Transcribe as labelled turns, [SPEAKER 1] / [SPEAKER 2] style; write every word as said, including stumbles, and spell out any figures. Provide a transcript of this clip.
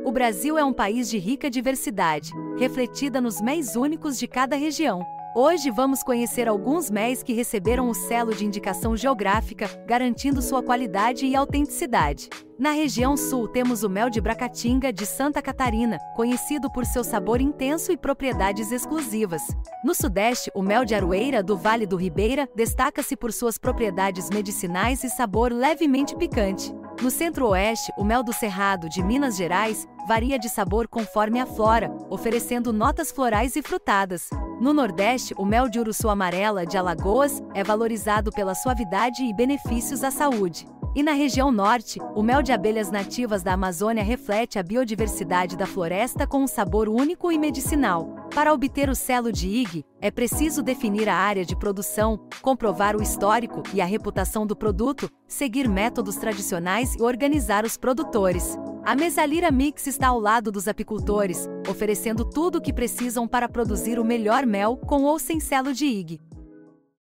[SPEAKER 1] O Brasil é um país de rica diversidade, refletida nos méis únicos de cada região. Hoje vamos conhecer alguns méis que receberam o selo de indicação geográfica, garantindo sua qualidade e autenticidade. Na região sul temos o mel de Bracatinga, de Santa Catarina, conhecido por seu sabor intenso e propriedades exclusivas. No sudeste, o mel de Aroeira, do Vale do Ribeira, destaca-se por suas propriedades medicinais e sabor levemente picante. No centro-oeste, o mel do Cerrado, de Minas Gerais, varia de sabor conforme a flora, oferecendo notas florais e frutadas. No Nordeste, o mel de Uruçu Amarela, de Alagoas, é valorizado pela suavidade e benefícios à saúde. E na região norte, o mel de abelhas nativas da Amazônia reflete a biodiversidade da floresta com um sabor único e medicinal. Para obter o selo de I G, é preciso definir a área de produção, comprovar o histórico e a reputação do produto, seguir métodos tradicionais e organizar os produtores. A Mesalira Mix está ao lado dos apicultores, oferecendo tudo o que precisam para produzir o melhor mel com ou sem selo de I G.